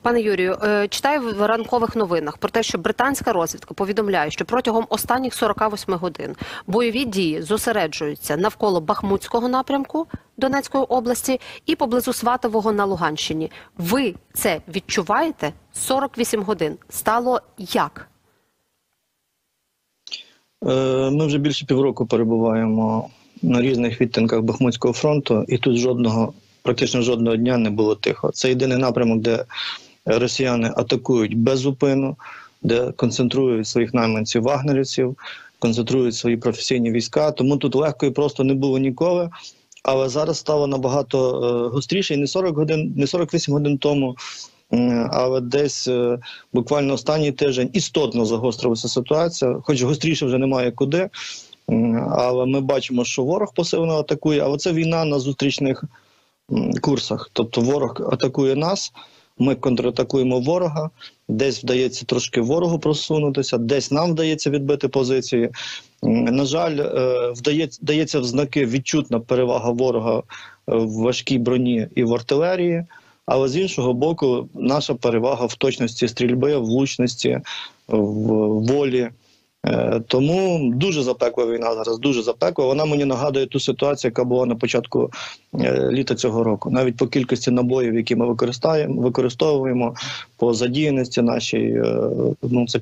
Пане Юрію, читаю в ранкових новинах про те, що британська розвідка повідомляє, що протягом останніх 48 годин бойові дії зосереджуються навколо Бахмутського напрямку Донецької області і поблизу Сватового на Луганщині. Ви це відчуваєте? 48 годин. Стало як? Ми вже більше півроку перебуваємо на різних відтинках Бахмутського фронту, і тут практично жодного дня не було тихо. Це єдиний напрямок, де росіяни атакують без зупину, де концентрують своїх найманців вагнерівців, концентрують свої професійні війська. Тому тут легко і просто не було ніколи. Але зараз стало набагато гостріше, і не 40 годин, не 48 годин тому, але десь буквально останній тиждень істотно загострилася ситуація, хоч гостріше вже немає куди. Але ми бачимо, що ворог посилено атакує, але це війна на зустрічних курсах. Тобто ворог атакує нас, ми контратакуємо ворога, десь вдається трошки ворогу просунутися, десь нам вдається відбити позиції. На жаль, вдається в знаки відчутна перевага ворога в важкій броні і в артилерії, але з іншого боку наша перевага в точності стрільби, в влучності, в волі. Тому дуже запекла війна зараз, дуже запекла. Вона мені нагадує ту ситуацію, яка була на початку літа цього року. Навіть по кількості набоїв, які ми використовуємо, по задіяності нашій, це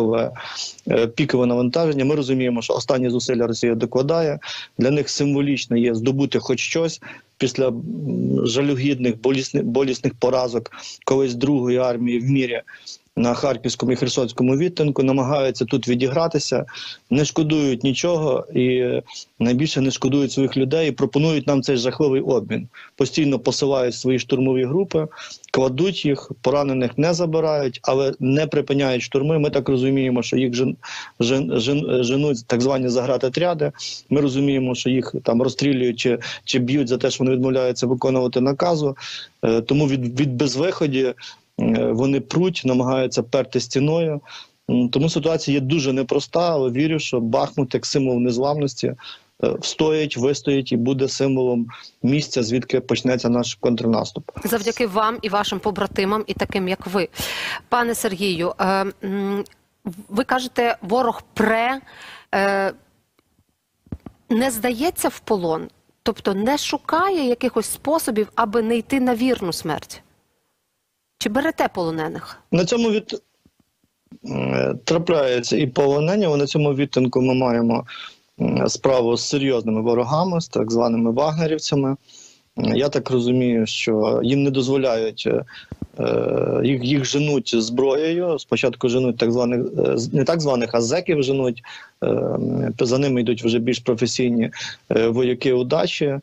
пікове навантаження. Ми розуміємо, що останні зусилля Росія докладає. Для них символічно є здобути хоч щось після жалюгідних, болісних поразок колись Другої армії в мірі на Харківському і Херсонському відтинку, намагаються тут відігратися, не шкодують нічого і найбільше не шкодують своїх людей і пропонують нам цей жахливий обмін. Постійно посилають свої штурмові групи, кладуть їх, поранених не забирають, але не припиняють штурми. Ми так розуміємо, що їх женуть так звані заградотряди. Ми розуміємо, що їх там розстрілюють чи б'ють за те, що вони відмовляються виконувати наказу. Тому від безвиході вони пруть, намагаються перти стіною. Тому ситуація є дуже непроста, але вірю, що Бахмут як символ незламності вистоїть і буде символом місця, звідки почнеться наш контрнаступ. Завдяки вам і вашим побратимам, і таким, як ви. Пане Сергію, ви кажете, ворог не здається в полон, тобто не шукає якихось способів, аби не йти на вірну смерть? Чи берете полонених? На цьому трапляється і полонення. На цьому відтинку ми маємо справу з серйозними ворогами, з так званими вагнерівцями. Я так розумію, що їм не дозволяють, їх женуть зброєю. Спочатку женуть не так званих, а зеків женуть. За ними йдуть вже більш професійні вояки удачі.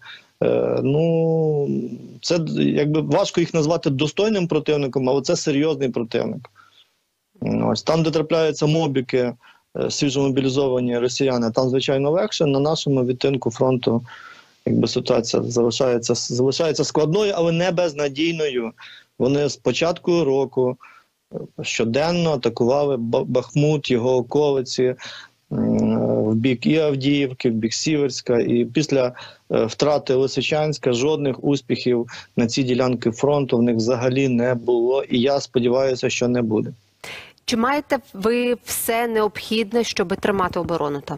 Це якби важко їх назвати достойним противником, але це серйозний противник. Ось там, де трапляються мобіки, свіжомобілізовані росіяни, там звичайно легше. На нашому відтинку фронту ситуація залишається складною, але не безнадійною. Вони з початку року щоденно атакували Бахмут, його околиці, в бік і Авдіївки, в бік Сіверська, і після втрати Лисичанська жодних успіхів на ці ділянки фронту в них взагалі не було, і я сподіваюся, що не буде. Чи маєте ви все необхідне, щоб тримати оборону там?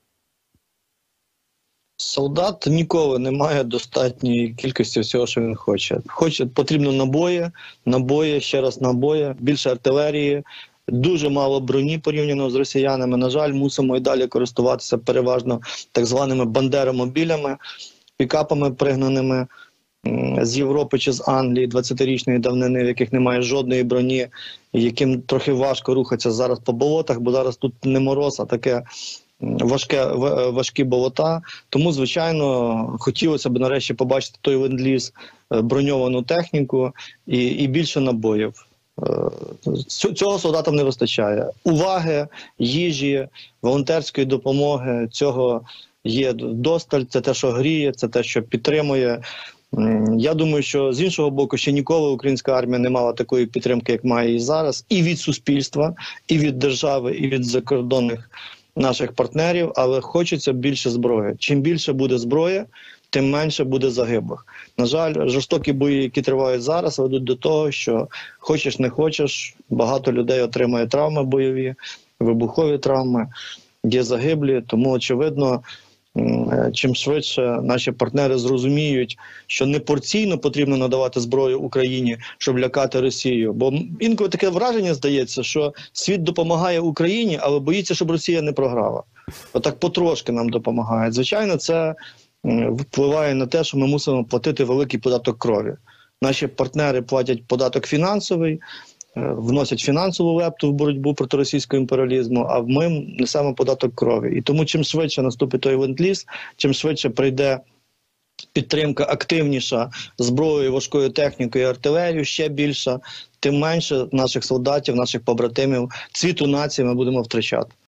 Солдат ніколи не має достатньої кількості всього, що він хоче. Потрібно набої, ще раз набої, більше артилерії, дуже мало броні порівняно з росіянами. На жаль, мусимо і далі користуватися переважно так званими бандеромобілями, пікапами пригнаними з Європи чи з Англії 20-річної давнини, в яких немає жодної броні, яким трохи важко рухатися зараз по болотах, бо зараз тут не мороз, а таке важкі болота. Тому, звичайно, хотілося б нарешті побачити той ленд-ліз, броньовану техніку і більше набоїв. Цього солдатам не вистачає. Уваги, їжі, волонтерської допомоги, цього є досталь, це те, що гріє, це те, що підтримує. Я думаю, що з іншого боку, ще ніколи українська армія не мала такої підтримки, як має і зараз, і від суспільства, і від держави, і від закордонних наших партнерів, але хочеться більше зброї. Чим більше буде зброї, тим менше буде загиблих. На жаль, жорстокі бої, які тривають зараз, ведуть до того, що хочеш не хочеш, багато людей отримає травми бойові, вибухові травми, є загиблі, тому очевидно, чим швидше наші партнери зрозуміють, що не порційно потрібно надавати зброю Україні, щоб лякати Росію. Бо інколи таке враження здається, що світ допомагає Україні, але боїться, щоб Росія не програла. Отак потрошки нам допомагає. Звичайно, це впливає на те, що ми мусимо платити великий податок крові. Наші партнери платять податок фінансовий, вносять фінансову лепту в боротьбу проти російського імперіалізму, а ми несемо податок крові. І тому чим швидше наступить той ленд-ліз, чим швидше прийде підтримка активніша зброєю, важкою технікою, артилерією ще більша, тим менше наших солдатів, наших побратимів, цвіту нації ми будемо втрачати.